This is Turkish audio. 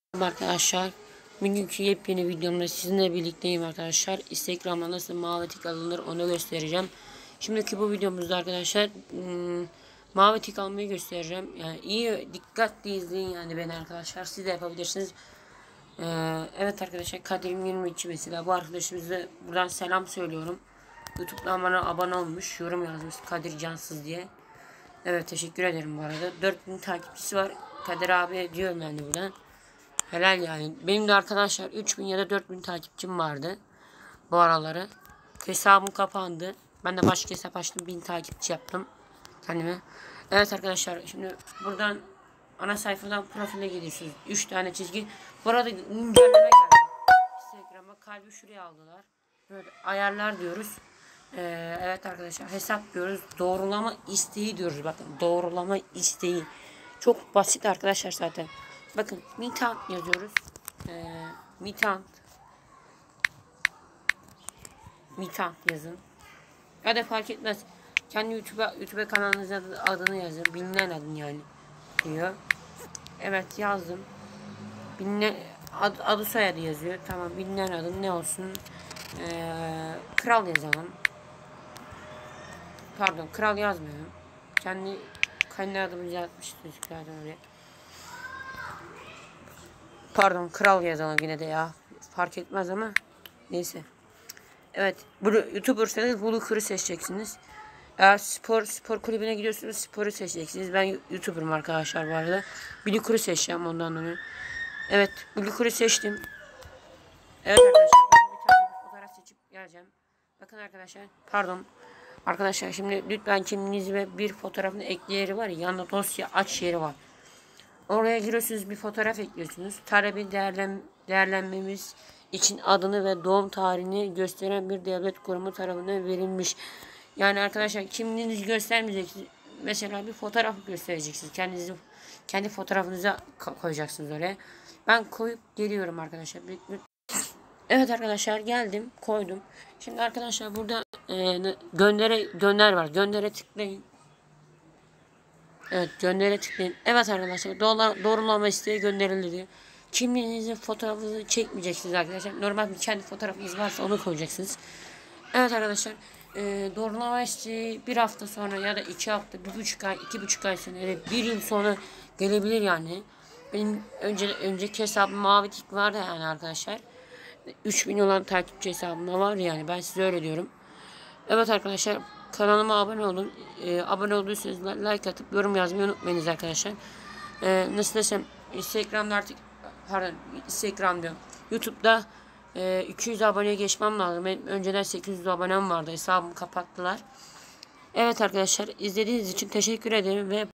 Arkadaşlar, bugünkü yepyeni videomda sizinle birlikteyim arkadaşlar. Instagram'da nasıl mavi tik alınır onu göstereceğim. Şimdiki bu videomuzda arkadaşlar mavi tik almayı göstereceğim. Yani iyi dikkatli izleyin yani beni arkadaşlar, siz de yapabilirsiniz. Evet arkadaşlar, Kadir'in 22 mesela bu arkadaşımıza buradan selam söylüyorum. YouTube'dan bana abone olmuş, yorum yazmış Kadir Cansız diye. Evet, teşekkür ederim bu arada. 4000 takipçisi var. Kadir abi diyorum yani buradan. Helal yani. Benim de arkadaşlar 3000 ya da 4000 takipçim vardı bu araları. Hesabım kapandı. Ben de başka hesap açtım. 1000 takipçi yaptım kendime. Evet arkadaşlar, şimdi buradan ana sayfadan profile gidiyorsunuz. 3 tane çizgi. Burada güncelleme geldi. Instagram'a kalbi şuraya aldılar. Böyle ayarlar diyoruz. Evet arkadaşlar, hesap diyoruz. Doğrulama isteği diyoruz. Bakın, doğrulama isteği. Çok basit arkadaşlar zaten. Bakın, Mitant yazıyoruz. Mitant yazın. Ya da fark etmez. Kendi YouTube kanalınızın adını yazın. Bilinen adını yani diyor. Evet, yazdım. Bilinen adı soyadı yazıyor. Tamam, bilinen adın ne olsun? Kral yazalım. Pardon, kral yazmıyorum. Kendi adımızı yazmışız zaten oraya. Pardon, kral yazalım yine de ya. Fark etmez ama neyse. Evet, bu YouTuber'sanız Blue'ları seçeceksiniz. Eğer spor kulübüne gidiyorsunuz, sporu seçeceksiniz. Ben YouTuber'ım arkadaşlar bu arada. Blue'ları seçeceğim ondan dolayı. Evet, Blue'ları seçtim. Evet arkadaşlar, ben bir tane fotoğraf seçip geleceğim. Bakın arkadaşlar, pardon. Arkadaşlar, şimdi lütfen kimliğinizi ve bir fotoğrafını ekle yeri var ya, yanında dosya aç yeri var. Oraya giriyorsunuz, bir fotoğraf ekliyorsunuz. Talebi değerlenmemiz için adını ve doğum tarihini gösteren bir devlet kurumu tarafından verilmiş. Yani arkadaşlar, kimliğinizi göstermeyeceksiniz. Mesela bir fotoğraf göstereceksiniz. Kendi fotoğrafınıza koyacaksınız oraya. Ben koyup geliyorum arkadaşlar. Evet arkadaşlar, geldim, koydum. Şimdi arkadaşlar burada gönder var. Göndere tıklayın. Evet, göndere tıklayın. Evet arkadaşlar, doğrulama isteği gönderildi diyor. Kimliğinizin fotoğrafınızı çekmeyeceksiniz arkadaşlar. Normal bir kendi fotoğrafınız varsa onu koyacaksınız. Evet arkadaşlar, doğrulama isteği bir hafta sonra ya da 2 hafta, 1,5 ay, 2,5 ay sonra ya da 1 yıl sonra gelebilir yani. Benim önceki hesabım mavi tik vardı yani arkadaşlar. 3000 olan takipçi hesabımda var yani, ben size öyle diyorum. Evet arkadaşlar, kanalıma abone olun. Abone olduysanız like atıp yorum yazmayı unutmayınız arkadaşlar. Nasıl desem, Instagram'da artık, pardon, Instagram diyorum, YouTube'da 200 aboneye geçmem lazım. Benim önceden 800 abonem vardı, hesabımı kapattılar. Evet arkadaşlar, izlediğiniz için teşekkür ederim ve